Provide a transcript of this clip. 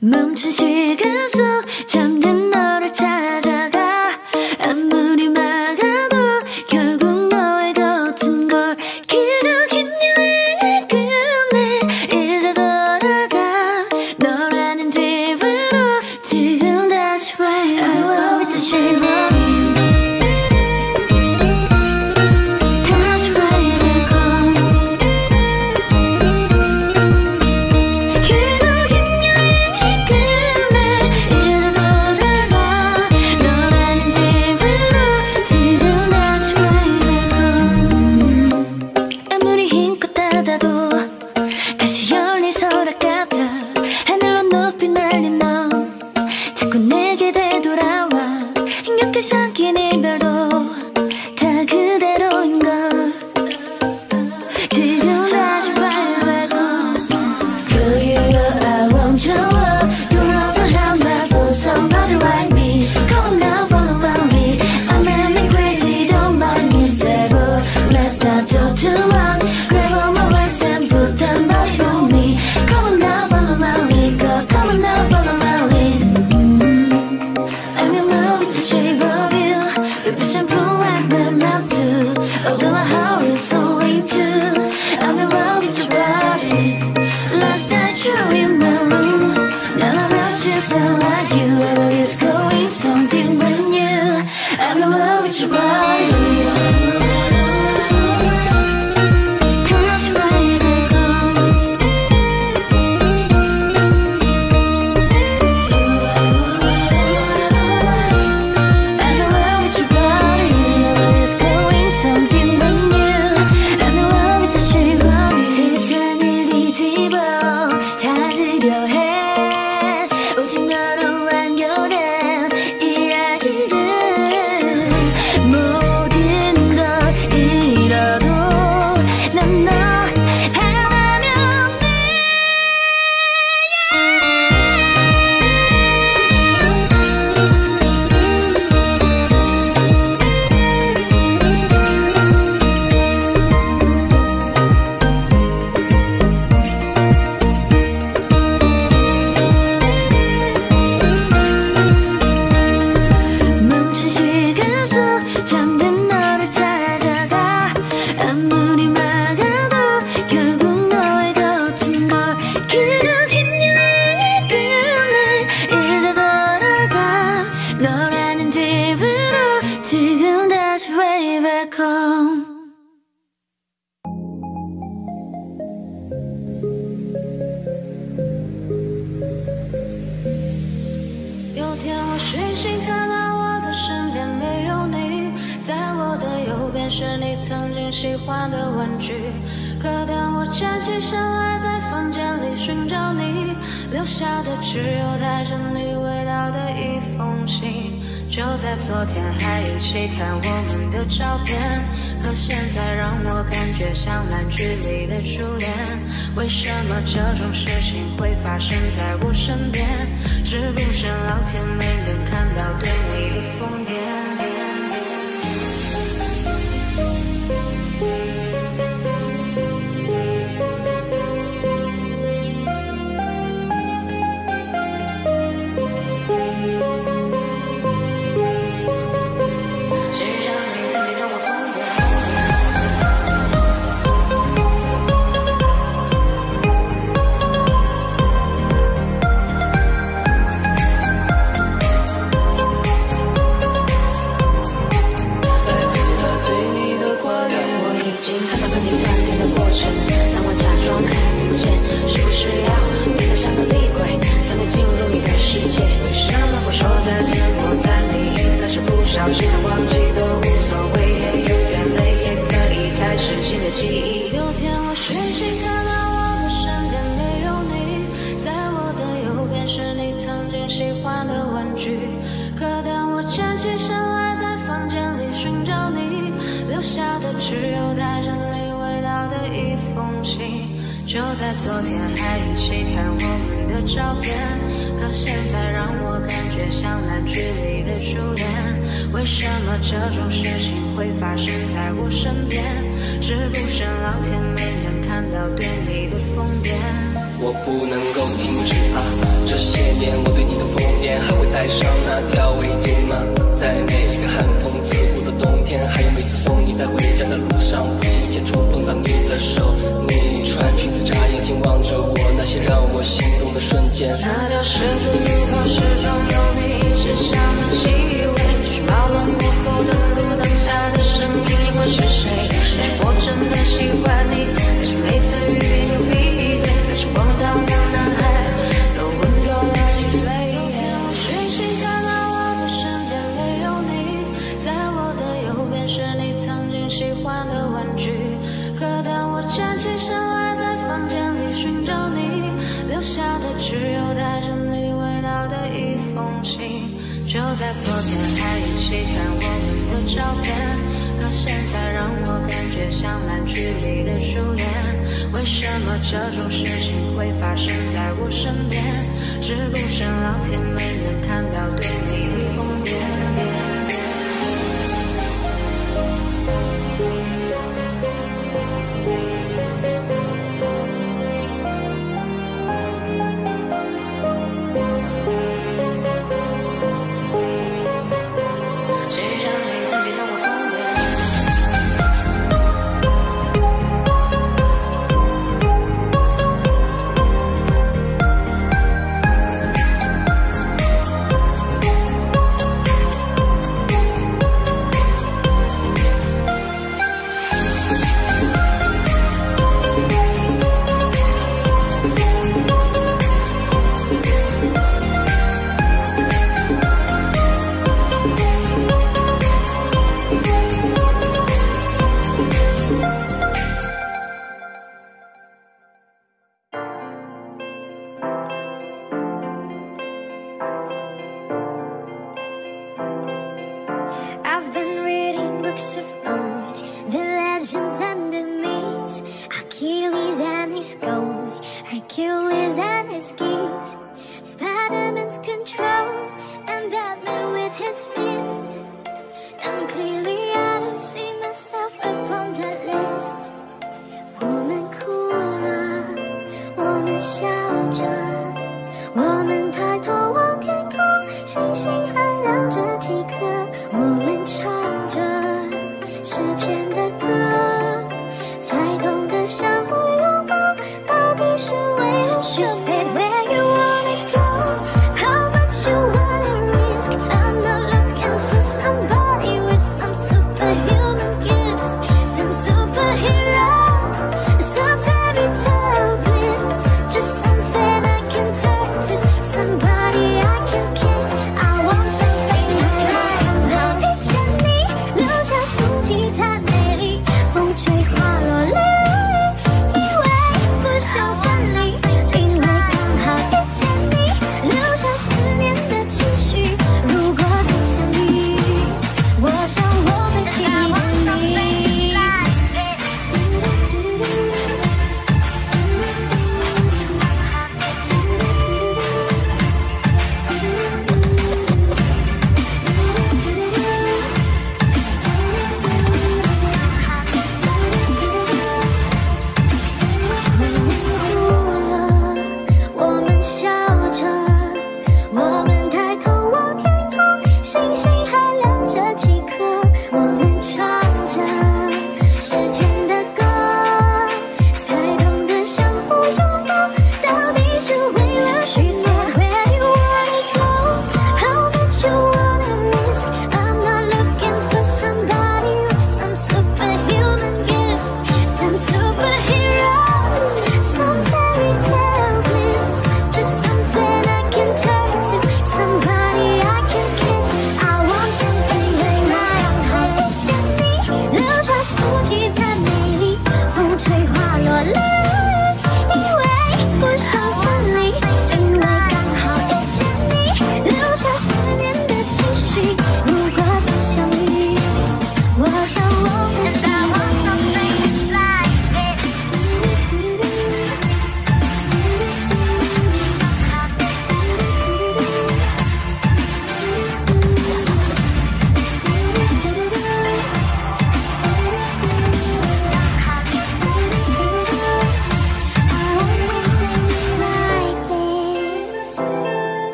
멈춘 시간 속 잠든 너를 찾아가 아무리 막아도 결국 너의 겉은 걸 길고 긴 여행을 끝내 이제 돌아가 너라는 집으로 지금 다시 way I love it 다시 love you 다시 열린 서랍 같아 하늘로 높이 날린 너 자꾸 내게 되돌아와 힘겹게 삼킨 이별도 다 그대로인 걸 지금 다시 바라보고 Girl you know I want your love You're also have my for somebody like me Come on now follow me I'm having crazy don't mind me say but let's not talk too much Grab on my waist and put them body on me Come on now follow my lead girl Come on now follow my lead I'm in love with the shape of you You push and pull like men not to Although my heart is so into I'm in love with your body Last night you were in my room Now my rush is not like you Ever is going something brand new I'm in love with your body 지금 다시 way back home 有天我睡醒看到我的身边没有你在我的右边是你曾经喜欢的玩具可当我站起身来在房间里寻找你留下的只有带着你味道的一封信就在昨天还一起看我们的照片可现在让我感觉像烂剧里的主演为什么这种事情会发生在我身边是不是老天没能看到对你的疯癫有天我睡醒看到我的身边没有你在我的右边是你曾经喜欢的玩具可当我站起身来在房间里寻找你留下的只有带着你味道的一封信就在昨天还一起看我们的照片可现在让我感觉像烂剧里的主演为什么这种事情会发生在我身边是不是老天没能看到对你的疯癫我不能够停止啊这些年年，我对你的封面还会带上那条围巾吗？在每一个寒风刺骨的冬天，还有每次送你在回家的路上，不经意间触碰到你的手。你穿裙子眨眼睛望着我，那些让我心动的瞬间。 那条十字路口始终有你，是像很细微，只是马龙过后的路灯下的声音，你会是谁？也许我真的喜欢你，可是每次遇见就闭嘴，那是荒唐的男孩，都浑浊了几岁。有天我睡醒看到我的身边没有你，在我的右边是你曾经喜欢的玩具，可当我站起身来，在房间里寻找你，留下的只有带着你味道的一封信。就在昨天还一起看我们的照片，可现在让我感觉像烂剧里的主演。为什么这种事情会发生在我身边？是不是老天没能看到对你的疯癫？ I've been reading books of old, the legends and the myths, Achilles and his gold, Hercules and his gifts, Spider-Man's control, and Batman with his fist. And clearly I don't see myself upon that list. 我们哭了，我们笑着，我们抬头望天空，星星